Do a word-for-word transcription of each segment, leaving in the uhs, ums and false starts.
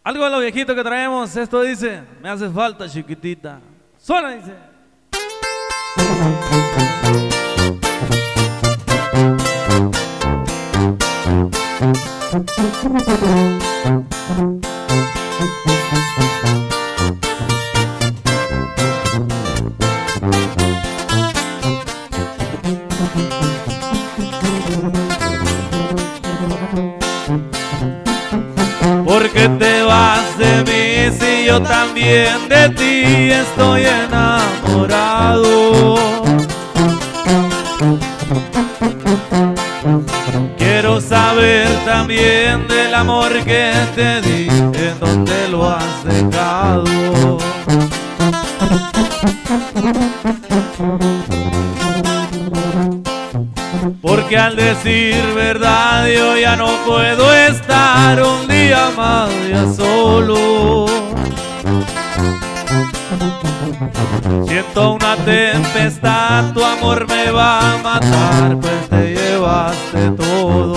Algo de lo viejito que traemos, esto dice, me hace falta chiquitita. Suena, dice. ¿Por qué te vas de mí si yo también de ti estoy enamorado? Quiero saber también del amor que te di, en dónde lo has dejado. Porque al decir verdad yo ya no puedo estar un día más ya solo. Siento una tempestad, tu amor me va a matar, pues te llevaste todo.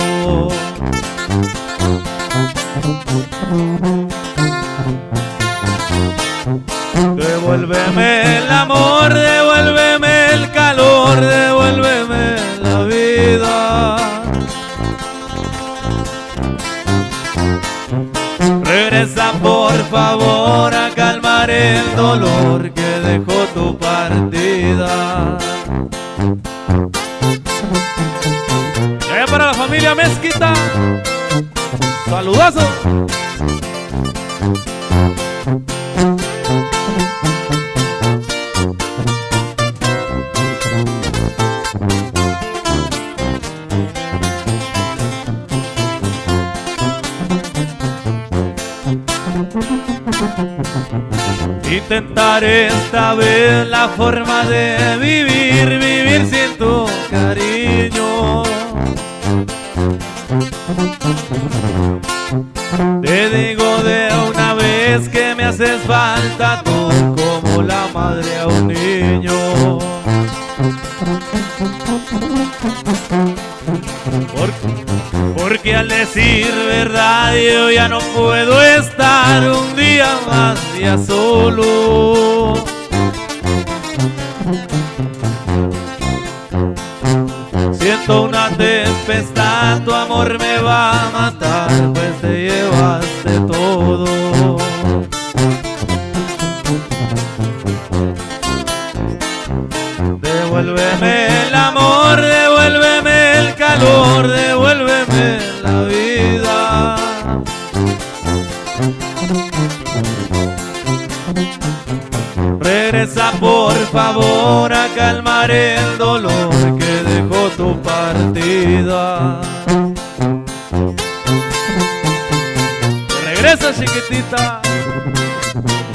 Devuélveme el amor, devuélveme el calor, devuélveme la vida. Regresa por favor a calmar el dolor que dejó tu partida. Y allá para la familia Mezquita, saludazo. Intentaré esta vez la forma de vivir, vivir sin tu cariño. Te digo de una vez que me haces falta tú como la madre a un niño. Porque, porque al decir verdad yo ya no puedo estar un día más ya solo. Siento una tempestad, tu amor me va a matar, pues te llevaste todo. Devuélveme el amor, devuélveme el calor, devuélveme la vida. Regresa por favor a calmar el dolor que dejó tu partida. Regresa chiquitita.